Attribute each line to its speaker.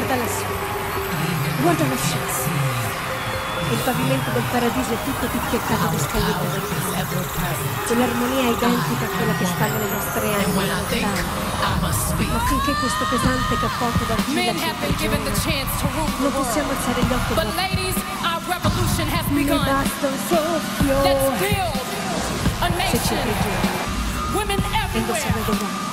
Speaker 1: Guarda lassù. Guarda lassù. Il pavimento del paradiso è tutto picchiettato di scagliette del mare. Quell'armonia identica a quella che sta nelle nostre anime lontane. Ma finché questo pesante cappotto dal cielo non possiamo alzare gli occhi. Mi basta un soffio. Se ci prigioni, indossiamo degli occhi.